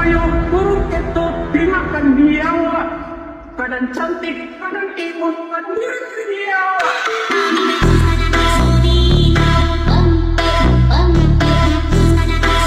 tayo, puro ketot, di makan biawa. Kadang cantik, kadang imut, kadang